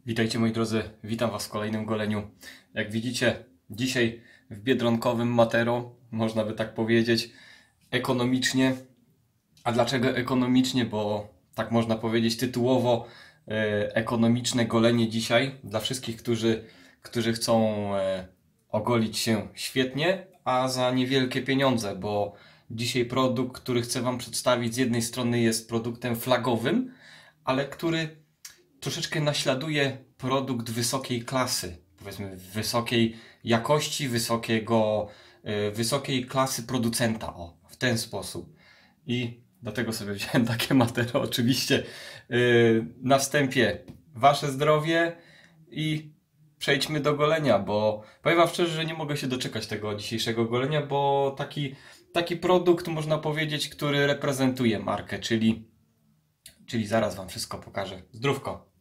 Witajcie moi drodzy, witam was w kolejnym goleniu. Jak widzicie, dzisiaj w biedronkowym Matero, można by tak powiedzieć, ekonomicznie. A dlaczego ekonomicznie? Bo tak można powiedzieć tytułowo ekonomiczne golenie dzisiaj dla wszystkich, którzy chcą ogolić się świetnie, a za niewielkie pieniądze, bo dzisiaj produkt, który chcę wam przedstawić, z jednej strony jest produktem flagowym, ale który troszeczkę naśladuje produkt wysokiej klasy, powiedzmy wysokiej jakości, wysokiej klasy producenta, o, w ten sposób. I dlatego sobie wziąłem takie Matero, oczywiście. Na wstępie wasze zdrowie i przejdźmy do golenia, bo powiem wam szczerze, że nie mogę się doczekać tego dzisiejszego golenia, bo taki produkt, można powiedzieć, który reprezentuje markę, czyli zaraz wam wszystko pokażę. Zdrówko!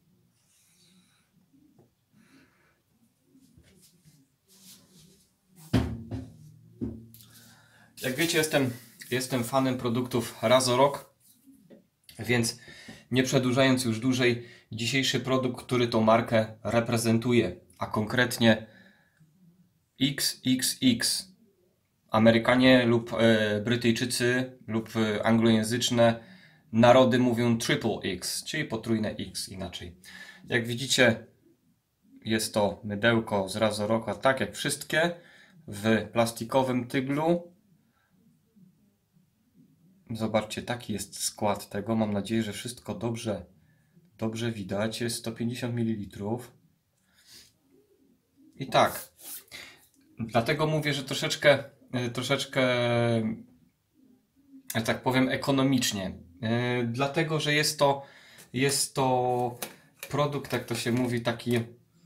Jak wiecie, jestem fanem produktów Razorok, więc nie przedłużając już dłużej, dzisiejszy produkt, który tą markę reprezentuje, a konkretnie XXX. Amerykanie lub Brytyjczycy lub anglojęzyczne narody mówią Triple X, czyli potrójne X inaczej. Jak widzicie, jest to mydełko z Razoroka, tak jak wszystkie, w plastikowym tyglu. Zobaczcie, taki jest skład tego. Mam nadzieję, że wszystko dobrze widać. Jest 150 ml. I tak, dlatego mówię, że troszeczkę, że tak powiem, ekonomicznie. Dlatego, że jest to produkt, jak to się mówi, taki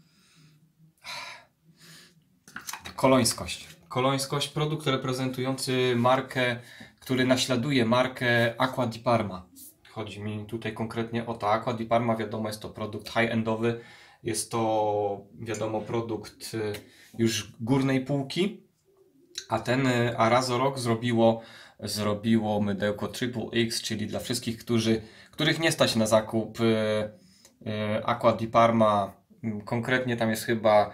kolońskość, produkt reprezentujący markę, który naśladuje markę Acqua di Parma. Chodzi mi tutaj konkretnie o to. Acqua di Parma, wiadomo, jest to produkt high-endowy, jest to, wiadomo, produkt już górnej półki, a Razorok zrobiło mydełko Triple X, czyli dla wszystkich, których nie stać na zakup Acqua di Parma. Konkretnie tam jest chyba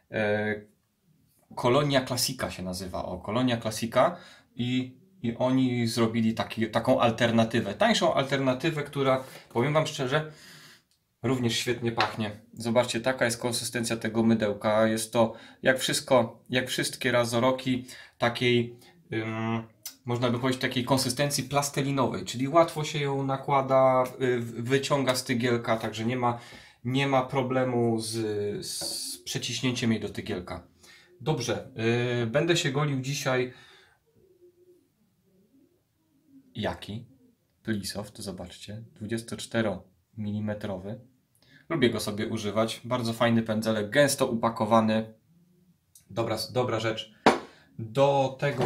Colonia Classica się nazywa, Colonia Classica i oni zrobili taką alternatywę, tańszą alternatywę, która, powiem wam szczerze, również świetnie pachnie. Zobaczcie, taka jest konsystencja tego mydełka. Jest to jak wszystkie Razoroki, takiej, można by powiedzieć, takiej konsystencji plastelinowej, czyli łatwo się ją nakłada, wyciąga z tygielka, także nie ma problemu z przeciśnięciem jej do tygielka. Dobrze, będę się golił dzisiaj. Jaki? Plisoft, zobaczcie, 24 mm. Lubię go sobie używać. Bardzo fajny pędzelek, gęsto upakowany. Dobra rzecz. Do tego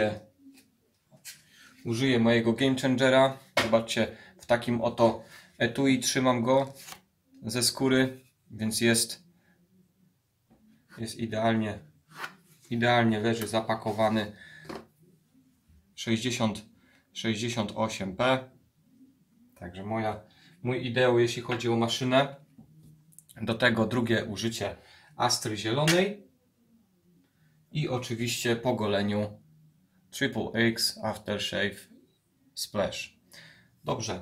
użyję mojego Game Changera. Zobaczcie, w takim oto etui trzymam go ze skóry, więc jest idealnie leży zapakowany. 68p. Także mój ideał, jeśli chodzi o maszynę. Do tego drugie użycie Astry zielonej. I oczywiście po goleniu Triple X Aftershave Splash. Dobrze.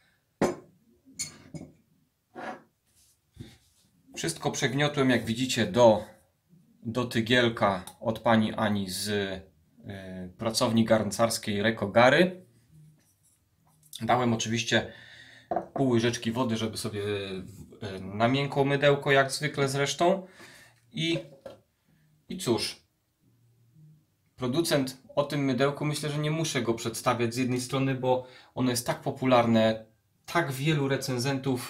Wszystko przegniotłem, jak widzicie, do tygielka od pani Ani z pracowni garncarskiej Rekogary. Dałem oczywiście pół łyżeczki wody, żeby sobie namiękło mydełko, jak zwykle zresztą. I cóż, producent o tym mydełku, myślę, że nie muszę go przedstawiać z jednej strony, bo ono jest tak popularne, tak wielu recenzentów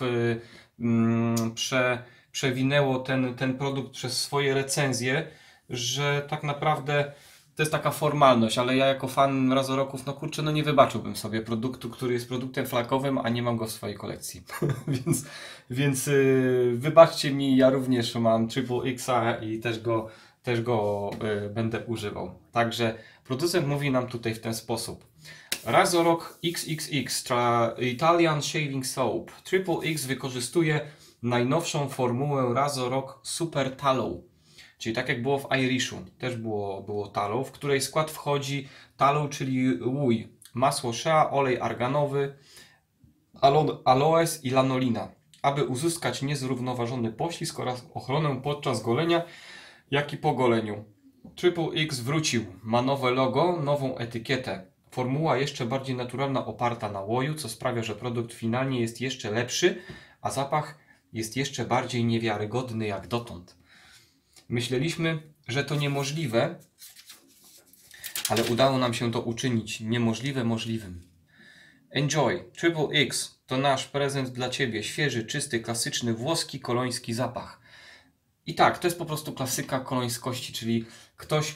przewinęło ten produkt przez swoje recenzje, że tak naprawdę to jest taka formalność, ale ja jako fan Razoroków, no kurczę, no nie wybaczyłbym sobie produktu, który jest produktem flagowym, a nie mam go w swojej kolekcji. więc wybaczcie mi, ja również mam Triple X'a i też go będę używał. Także producent mówi nam tutaj w ten sposób. Razorok XXX Italian Shaving Soap. Triple X wykorzystuje najnowszą formułę Razorok Super Tallow. Czyli tak jak było w Irishu, też było tallow, w której skład wchodzi tallow, czyli łój, masło shea, olej arganowy, aloes i lanolina, aby uzyskać niezrównoważony poślizg oraz ochronę podczas golenia, jak i po goleniu. Triple X wrócił, ma nowe logo, nową etykietę. Formuła jeszcze bardziej naturalna, oparta na łoju, co sprawia, że produkt finalnie jest jeszcze lepszy, a zapach jest jeszcze bardziej niewiarygodny jak dotąd. Myśleliśmy, że to niemożliwe, ale udało nam się to uczynić niemożliwe możliwym. Enjoy! Triple X to nasz prezent dla Ciebie. Świeży, czysty, klasyczny, włoski, koloński zapach. I tak, to jest po prostu klasyka kolońskości, czyli ktoś,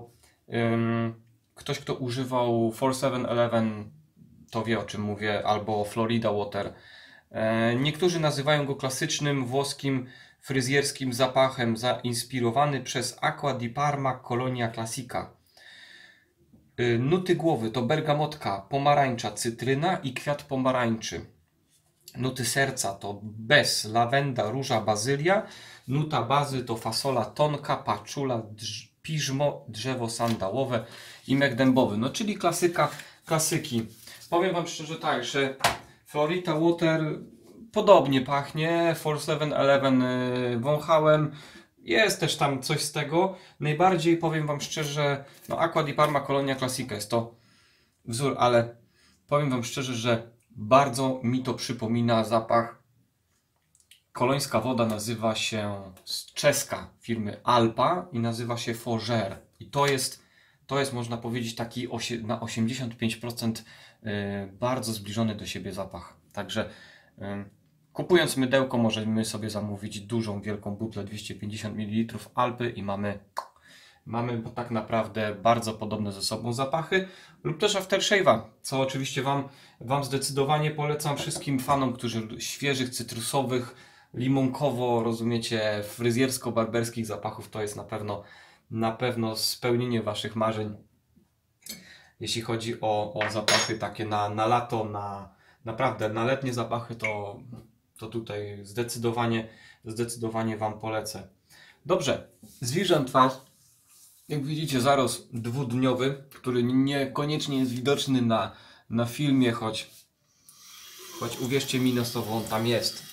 kto używał 4711, to wie, o czym mówię, albo Florida Water. Niektórzy nazywają go klasycznym, włoskim, fryzjerskim zapachem, zainspirowany przez Acqua di Parma Colonia Classica. Nuty głowy to bergamotka, pomarańcza, cytryna i kwiat pomarańczy. Nuty serca to bez, lawenda, róża, bazylia. Nuta bazy to fasola tonka, paczula, piżmo, drzewo sandałowe i mek dębowy. No czyli klasyka klasyki. Powiem Wam szczerze tak, że Florida Water podobnie pachnie. 4711 wąchałem. Jest też tam coś z tego. Najbardziej powiem Wam szczerze, no Acqua di Parma Colonia Classica jest to wzór, ale powiem Wam szczerze, że bardzo mi to przypomina zapach. Kolońska woda nazywa się z czeska firmy Alpa i nazywa się Fougère. I to jest można powiedzieć taki na 85% bardzo zbliżony do siebie zapach. Także kupując mydełko możemy sobie zamówić dużą, wielką butlę 250 ml Alpy i mamy tak naprawdę bardzo podobne ze sobą zapachy, lub też aftershave'a, co oczywiście Wam zdecydowanie polecam wszystkim fanom, którzy świeżych, cytrusowych, limonkowo, rozumiecie, fryzjersko-barberskich zapachów. To jest na pewno spełnienie Waszych marzeń. Jeśli chodzi o zapachy takie na lato, naprawdę na letnie zapachy, to tutaj zdecydowanie Wam polecę. Dobrze, zwierzę twarz. Jak widzicie, zarost dwudniowy, który niekoniecznie jest widoczny na filmie, choć uwierzcie mi na słowo, on tam jest.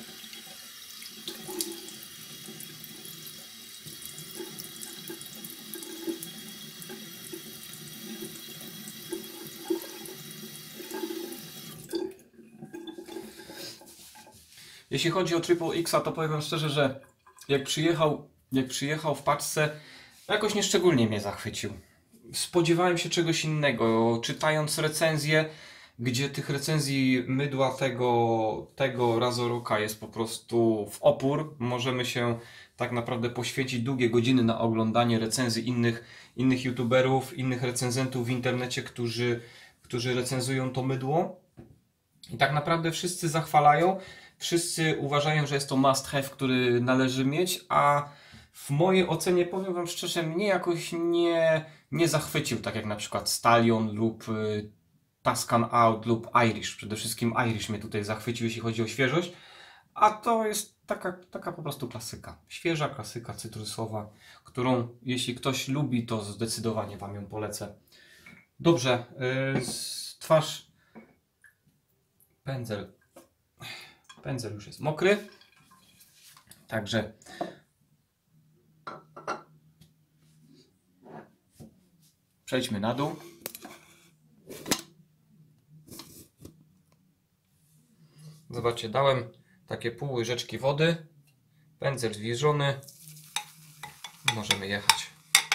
Jeśli chodzi o Triple X, to powiem szczerze, że jak przyjechał w paczce, jakoś nieszczególnie mnie zachwycił. Spodziewałem się czegoś innego. Czytając recenzje, gdzie tych recenzji mydła tego Razoroka jest po prostu w opór, możemy się tak naprawdę poświęcić długie godziny na oglądanie recenzji innych youtuberów, innych recenzentów w internecie, którzy recenzują to mydło. I tak naprawdę wszyscy zachwalają, wszyscy uważają, że jest to must have, który należy mieć, a w mojej ocenie, powiem Wam szczerze, mnie jakoś nie zachwycił, tak jak na przykład Stallion lub Tuscan Out lub Irish. Przede wszystkim Irish mnie tutaj zachwycił, jeśli chodzi o świeżość, a to jest taka po prostu klasyka. Świeża klasyka cytrusowa, którą jeśli ktoś lubi, to zdecydowanie Wam ją polecę. Dobrze, twarz, pędzel już jest mokry, także przejdźmy na dół. Zobaczcie, dałem takie pół łyżeczki wody, pędzel zwilżony, możemy jechać.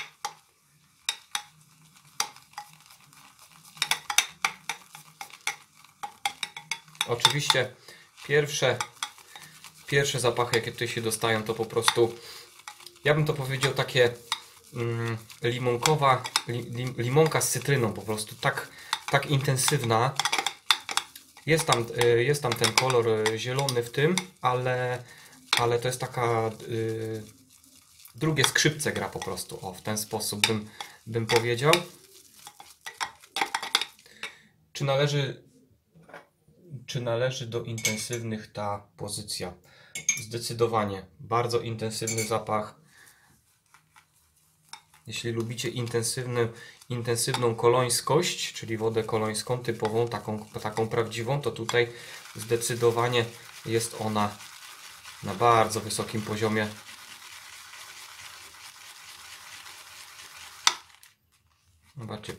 Oczywiście pierwsze zapachy, jakie tutaj się dostają, to po prostu, ja bym to powiedział, takie limonka z cytryną, po prostu tak intensywna. Jest tam ten kolor zielony w tym, ale to jest taka drugie skrzypce gra po prostu. O, w ten sposób bym powiedział. Czy należy do intensywnych ta pozycja? Zdecydowanie bardzo intensywny zapach. Jeśli lubicie intensywną kolońskość, czyli wodę kolońską typową, taką prawdziwą, to tutaj zdecydowanie jest ona na bardzo wysokim poziomie. Zobaczcie,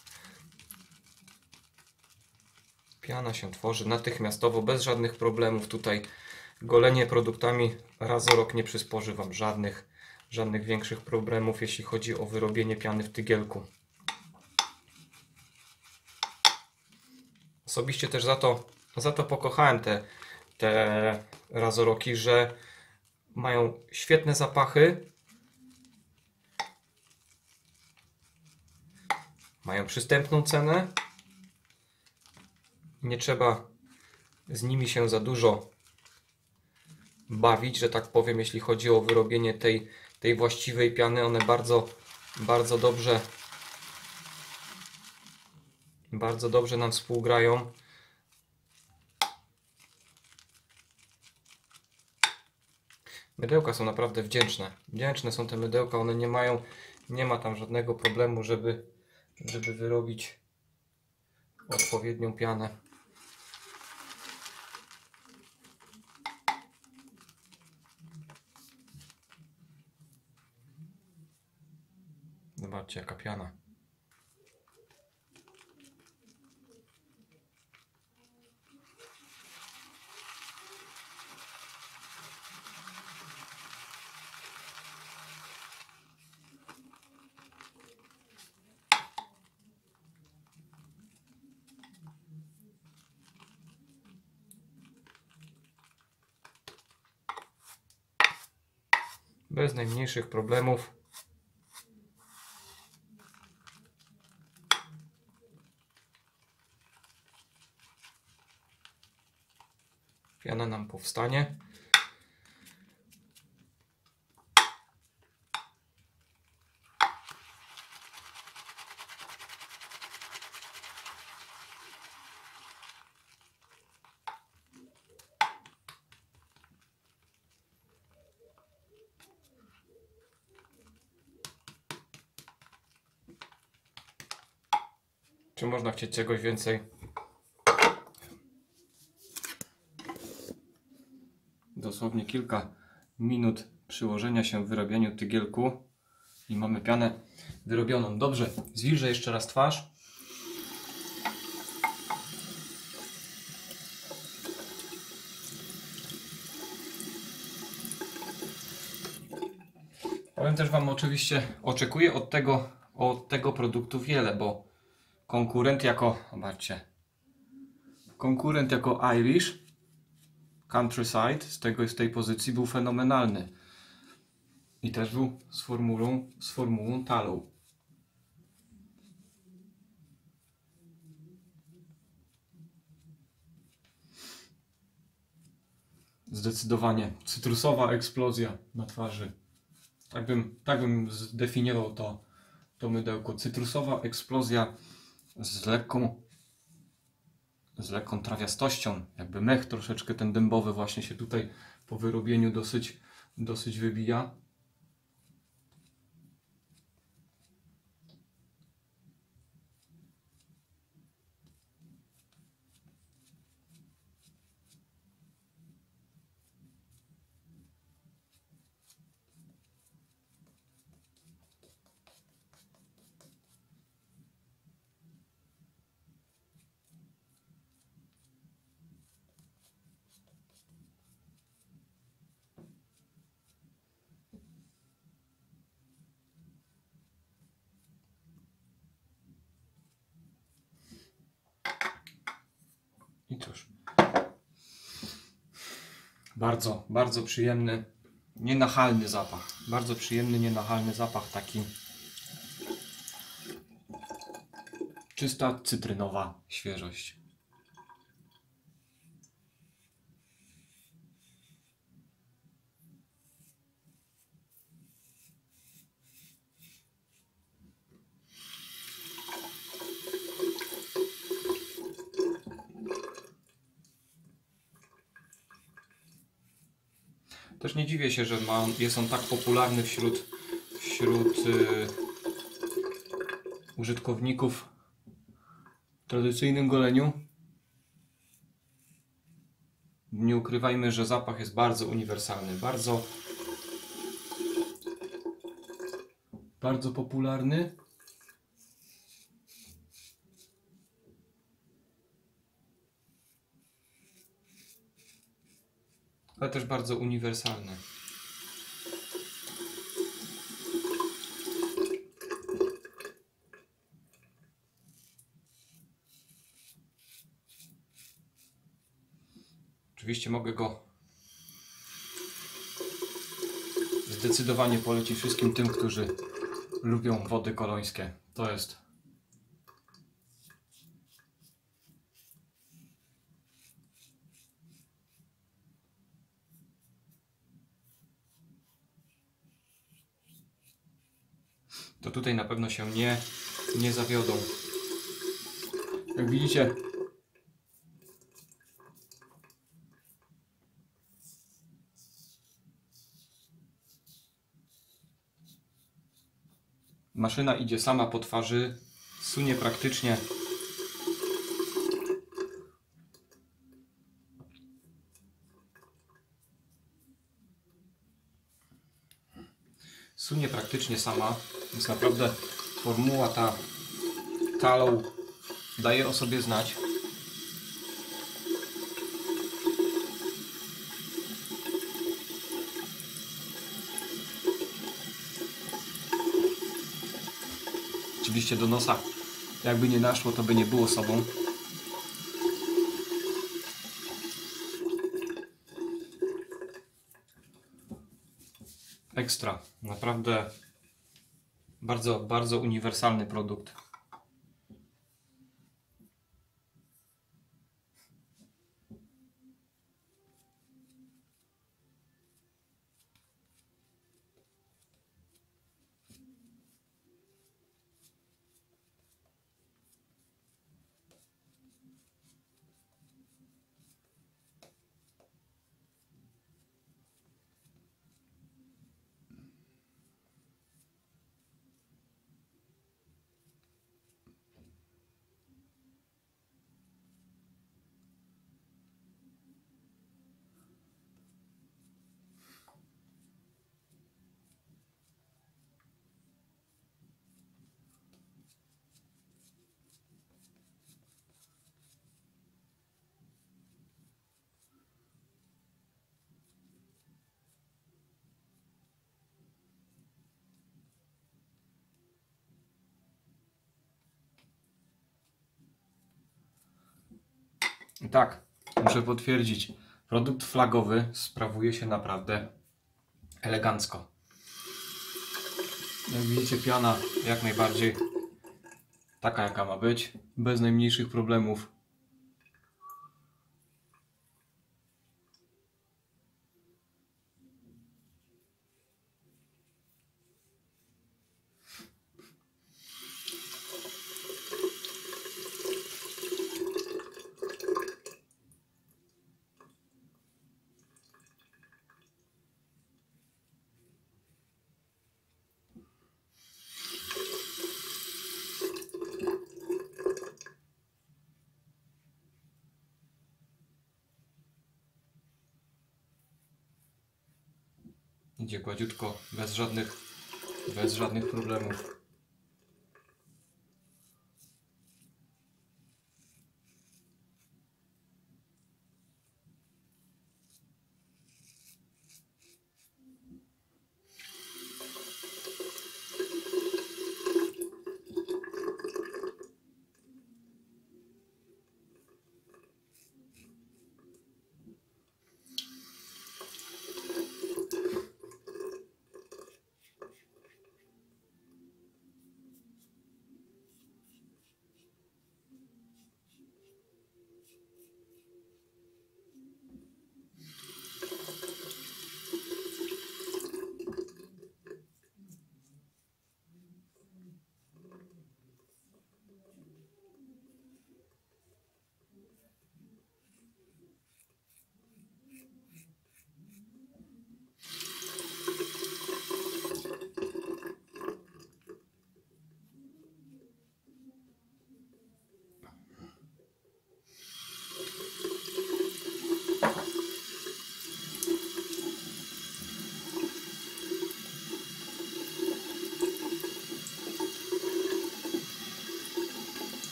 piana się tworzy natychmiastowo, bez żadnych problemów. Tutaj golenie produktami Razorok nie przysporzy Wam żadnych większych problemów, jeśli chodzi o wyrobienie piany w tygielku. Osobiście też za to pokochałem te Razoroki, że mają świetne zapachy, mają przystępną cenę, nie trzeba z nimi się za dużo bawić, że tak powiem, jeśli chodzi o wyrobienie tej właściwej piany. One bardzo dobrze nam współgrają. Mydełka są naprawdę wdzięczne. Wdzięczne są te mydełka, one nie ma tam żadnego problemu, żeby wyrobić odpowiednią pianę. Zobaczcie, jaka piana. Bez najmniejszych problemów. Piana nam powstanie. Czy można chcieć czegoś więcej? Dosłownie kilka minut przyłożenia się w wyrabianiu tygielku i mamy pianę wyrobioną. Dobrze, zwilżę jeszcze raz twarz. Powiem też Wam, oczywiście oczekuję od tego produktu wiele, bo konkurent jako Irish Countryside z tej pozycji był fenomenalny. I też był z formułą Tallow. Zdecydowanie cytrusowa eksplozja na twarzy. Tak bym zdefiniował to mydełko. Cytrusowa eksplozja z lekką trawiastością. Jakby mech troszeczkę ten dębowy właśnie się tutaj po wyrobieniu dosyć wybija. I cóż, bardzo przyjemny, nienachalny zapach. Bardzo przyjemny, nienachalny zapach, taki czysta cytrynowa świeżość. Też nie dziwię się, że jest on tak popularny wśród użytkowników w tradycyjnym goleniu. Nie ukrywajmy, że zapach jest bardzo uniwersalny, bardzo popularny. Ale też bardzo uniwersalny. Oczywiście mogę go zdecydowanie polecić wszystkim tym, którzy lubią wody kolońskie. To jest to tutaj na pewno się nie zawiodą. Jak widzicie, maszyna idzie sama po twarzy, sunie praktycznie sama, więc naprawdę formuła ta Tallow daje o sobie znać. Oczywiście do nosa jakby nie naszło, to by nie było sobą. Ekstra. Naprawdę bardzo, bardzo uniwersalny produkt. I tak, muszę potwierdzić, produkt flagowy sprawuje się naprawdę elegancko. Jak widzicie, piana jak najbardziej taka, jaka ma być, bez najmniejszych problemów. Idzie gładziutko, bez żadnych problemów.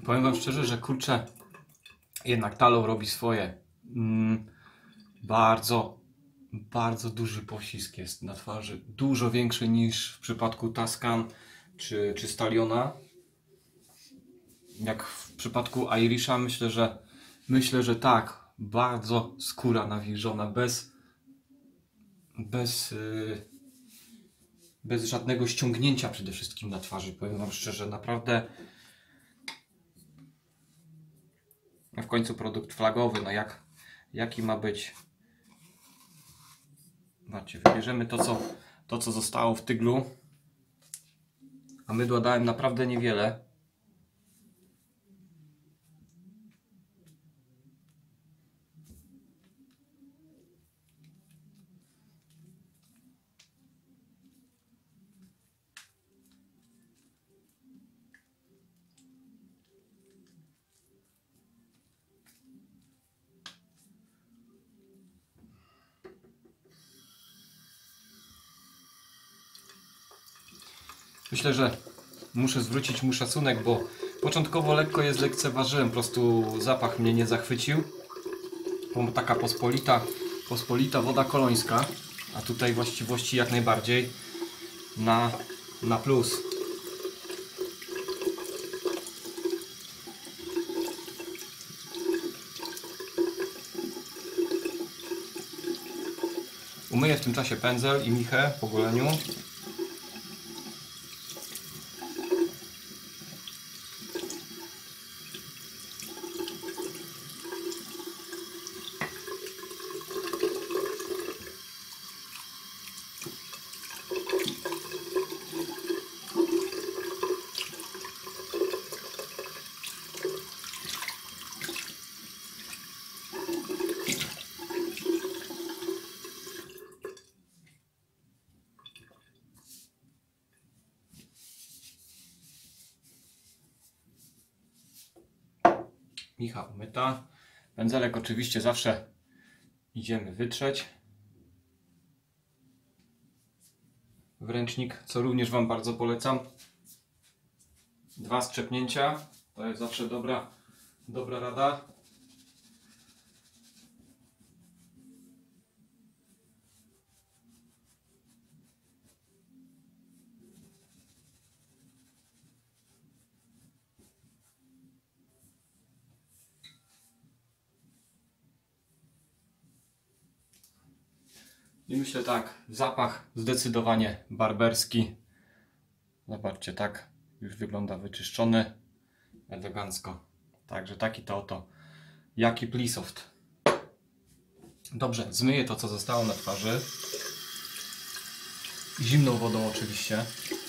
Powiem wam szczerze, że kurczę, jednak tallow robi swoje. Bardzo, bardzo duży pościsk jest na twarzy. Dużo większy niż w przypadku Tuscan czy Stalliona. Jak w przypadku Irisha myślę, że tak. Bardzo skóra nawilżona, bez żadnego ściągnięcia przede wszystkim na twarzy. Powiem wam szczerze, naprawdę. A w końcu produkt flagowy, no jaki ma być? Zobaczcie, wybierzemy to co zostało w tyglu. A mydła dałem naprawdę niewiele. Myślę, że muszę zwrócić mu szacunek, bo początkowo lekko je zlekceważyłem, po prostu zapach mnie nie zachwycił. Taka pospolita woda kolońska, a tutaj właściwości jak najbardziej na plus. Umyję w tym czasie pędzel i michę po goleniu. Micha umyta. Pędzelek oczywiście zawsze idziemy wytrzeć w ręcznik, co również wam bardzo polecam. 2 strzepnięcia to jest zawsze dobra rada. I myślę tak, zapach zdecydowanie barberski. Zobaczcie, tak już wygląda wyczyszczony, elegancko. Także taki to oto Jaki Plisoft. Dobrze, zmyję to co zostało na twarzy. Zimną wodą oczywiście.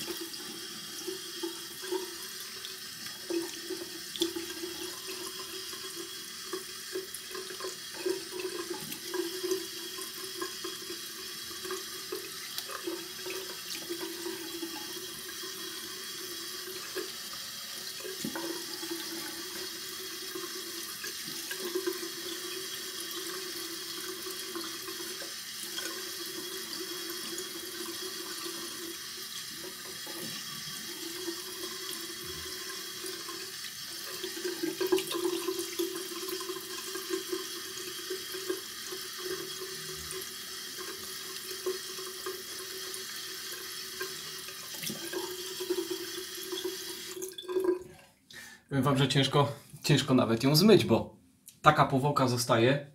Powiem wam, że ciężko nawet ją zmyć, bo taka powłoka zostaje,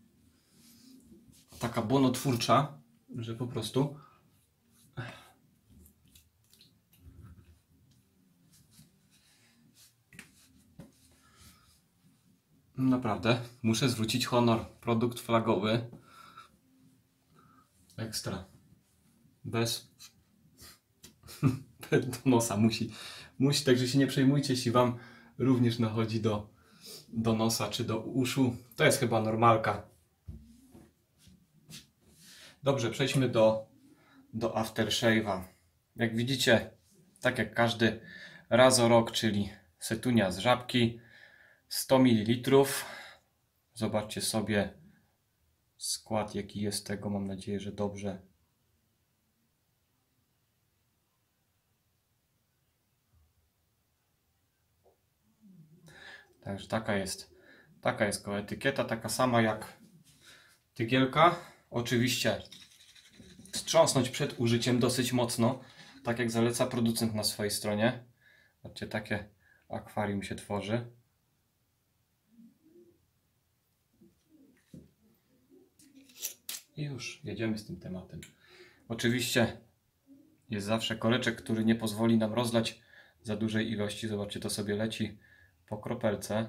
taka błonotwórcza, że po prostu naprawdę muszę zwrócić honor. Produkt flagowy. Ekstra. Bez do nosa musi, także się nie przejmujcie, jeśli wam również nachodzi do nosa czy do uszu. To jest chyba normalka. Dobrze, przejdźmy do aftershave'a. Jak widzicie, tak jak każdy razorok, czyli setunia z żabki, 100 ml. Zobaczcie sobie skład, jaki jest tego. Mam nadzieję, że dobrze. Także taka jest etykieta, taka sama jak tygielka. Oczywiście wstrząsnąć przed użyciem dosyć mocno, tak jak zaleca producent na swojej stronie. Zobaczcie, takie akwarium się tworzy. I już jedziemy z tym tematem. Oczywiście jest zawsze koreczek, który nie pozwoli nam rozlać za dużej ilości. Zobaczcie, to sobie leci po kropelce.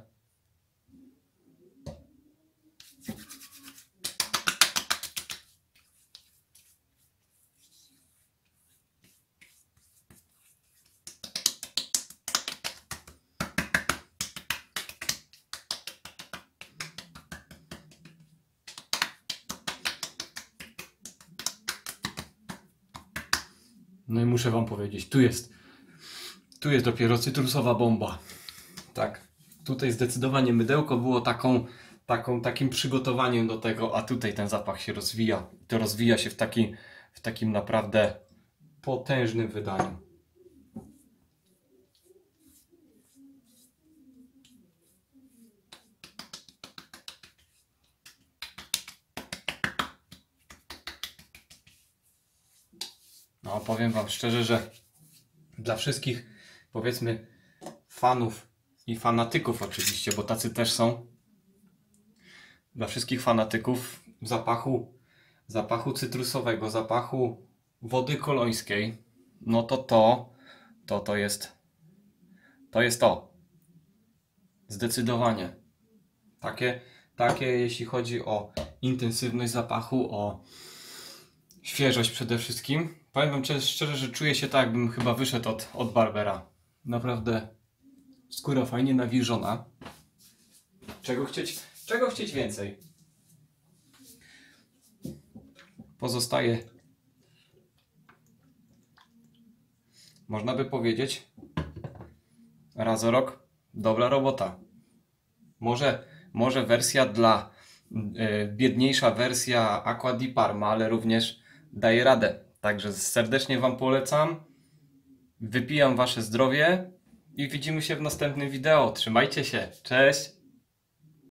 No i muszę wam powiedzieć, tu jest dopiero cytrusowa bomba. Tak, tutaj zdecydowanie mydełko było takim przygotowaniem do tego, a tutaj ten zapach się rozwija. To rozwija się w takim naprawdę potężnym wydaniu. No, powiem wam szczerze, że dla wszystkich, powiedzmy, fanów i fanatyków oczywiście, bo tacy też są, dla wszystkich fanatyków zapachu cytrusowego, zapachu wody kolońskiej, no to jest to. Zdecydowanie. Takie jeśli chodzi o intensywność zapachu, o świeżość przede wszystkim. Powiem wam szczerze, że czuję się tak, jakbym chyba wyszedł od barbera. Naprawdę skóra fajnie nawilżona. Czego chcieć więcej? Pozostaje, można by powiedzieć, raz o rok dobra robota. Może wersja dla biedniejsza wersja Aqua di Parma, ale również daje radę. Także serdecznie wam polecam. Wypijam wasze zdrowie i widzimy się w następnym wideo. Trzymajcie się. Cześć!